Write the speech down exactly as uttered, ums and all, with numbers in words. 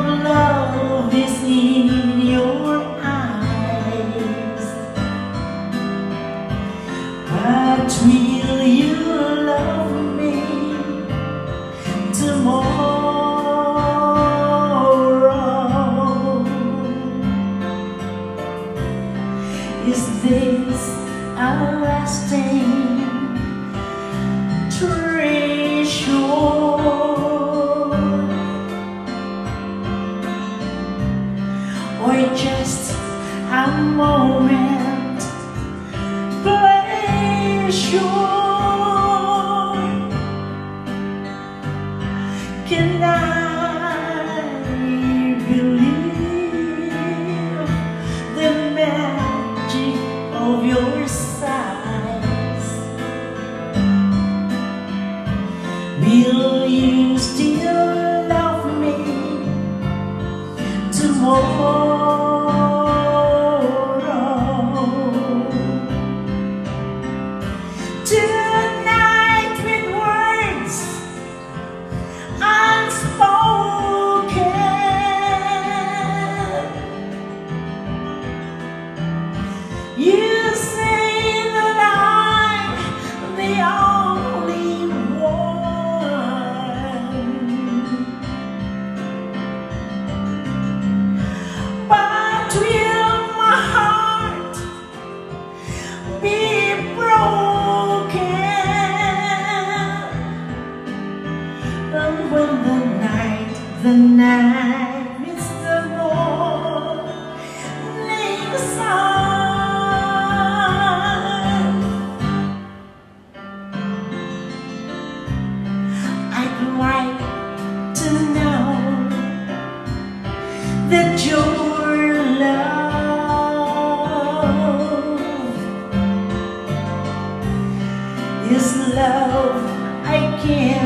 of love is in your eyes. But will you love me tomorrow? Is this a lasting treasure, or just a moment pleasure? Can I believe the magic of your sighs? Will you still love me tomorrow? Tonight with words unspoken, you say that I'm the only one, but will my heart be broken? And when the night, the night meets the morning sun, I'd like to know that your love is love I can't